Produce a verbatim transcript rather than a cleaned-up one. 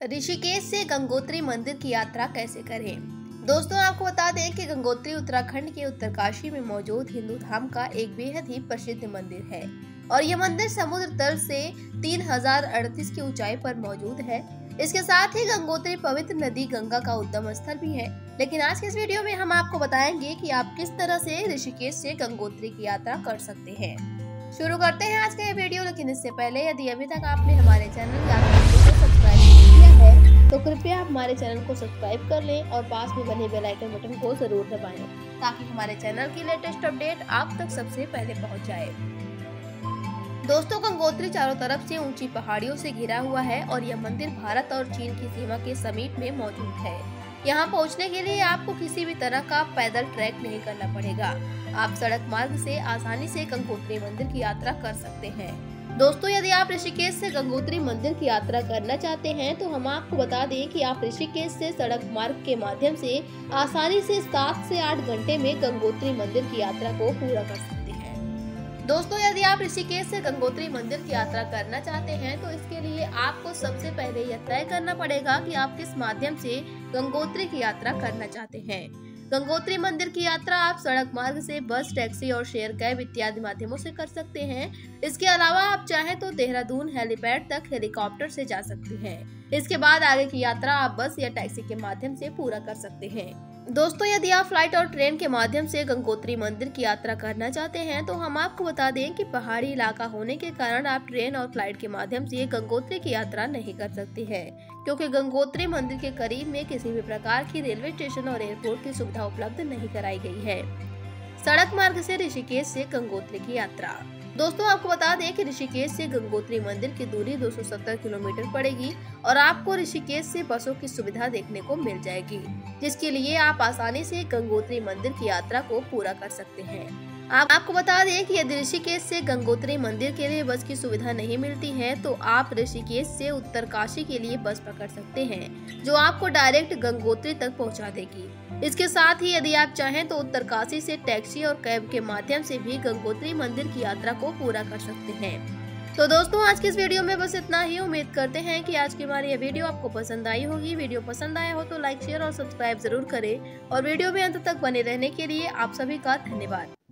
ऋषिकेश से गंगोत्री मंदिर की यात्रा कैसे करें। दोस्तों, आपको बता दें कि गंगोत्री उत्तराखंड के उत्तरकाशी में मौजूद हिंदू धाम का एक बेहद ही प्रसिद्ध मंदिर है और यह मंदिर समुद्र तल से तीन हजार अड़तीस की ऊंचाई पर मौजूद है। इसके साथ ही गंगोत्री पवित्र नदी गंगा का उद्गम स्थल भी है। लेकिन आज के इस वीडियो में हम आपको बताएंगे कि आप किस तरह से ऋषिकेश से गंगोत्री की यात्रा कर सकते हैं। शुरू करते हैं आज का ये वीडियो। लेकिन इससे पहले यदि अभी तक आपने हमारे चैनल या को सब्सक्राइब नहीं किया है तो कृपया हमारे चैनल को सब्सक्राइब कर लें और पास में बने बेल आइकन बटन को जरूर दबाएं ताकि हमारे चैनल की लेटेस्ट अपडेट आप तक सबसे पहले पहुंच जाए। दोस्तों, गंगोत्री चारों तरफ से ऊंची पहाड़ियों से घिरा हुआ है और यह मंदिर भारत और चीन की सीमा के समीप में मौजूद है। यहाँ पहुँचने के लिए आपको किसी भी तरह का पैदल ट्रैक नहीं करना पड़ेगा। आप सड़क मार्ग से आसानी से गंगोत्री मंदिर की यात्रा कर सकते हैं। दोस्तों, यदि आप ऋषिकेश से गंगोत्री मंदिर की यात्रा करना चाहते हैं तो हम आपको बता दें कि आप ऋषिकेश से सड़क मार्ग के माध्यम से आसानी से सात से आठ घंटे में गंगोत्री मंदिर की यात्रा को पूरा कर सकते हैं। दोस्तों, यदि आप ऋषिकेश से गंगोत्री मंदिर की यात्रा करना चाहते हैं तो इसके लिए आपको सबसे पहले यह तय करना पड़ेगा कि आप किस माध्यम से गंगोत्री की यात्रा करना चाहते हैं। गंगोत्री मंदिर की यात्रा आप सड़क मार्ग से बस, टैक्सी और शेयर कैब इत्यादि माध्यमों से कर सकते हैं। इसके अलावा आप चाहें तो देहरादून हेलीपैड तक हेलीकॉप्टर से जा सकते हैं। इसके बाद आगे की यात्रा आप बस या टैक्सी के माध्यम से पूरा कर सकते हैं। दोस्तों, यदि आप फ्लाइट और ट्रेन के माध्यम से गंगोत्री मंदिर की यात्रा करना चाहते हैं तो हम आपको बता दें कि पहाड़ी इलाका होने के कारण आप ट्रेन और फ्लाइट के माध्यम से गंगोत्री की यात्रा नहीं कर सकते हैं, क्योंकि गंगोत्री मंदिर के करीब में किसी भी प्रकार की रेलवे स्टेशन और एयरपोर्ट की सुविधा उपलब्ध नहीं कराई गई है। सड़क मार्ग से ऋषिकेश से गंगोत्री की यात्रा। दोस्तों, आपको बता दें कि ऋषिकेश से गंगोत्री मंदिर की दूरी दो सौ सत्तर किलोमीटर पड़ेगी और आपको ऋषिकेश से बसों की सुविधा देखने को मिल जाएगी, जिसके लिए आप आसानी से गंगोत्री मंदिर की यात्रा को पूरा कर सकते हैं। आप, आपको बता दें कि यदि ऋषिकेश से गंगोत्री मंदिर के लिए बस की सुविधा नहीं मिलती है तो आप ऋषिकेश से उत्तरकाशी के लिए बस पकड़ सकते हैं, जो आपको डायरेक्ट गंगोत्री तक पहुंचा देगी। इसके साथ ही यदि आप चाहें तो उत्तरकाशी से टैक्सी और कैब के माध्यम से भी गंगोत्री मंदिर की यात्रा को पूरा कर सकते हैं। तो दोस्तों, आज की इस वीडियो में बस इतना ही। उम्मीद करते हैं कि आज की हमारी यह वीडियो आपको पसंद आई होगी। वीडियो पसंद आया हो तो लाइक, शेयर और सब्सक्राइब जरूर करें और वीडियो में अंत तक बने रहने के लिए आप सभी का धन्यवाद।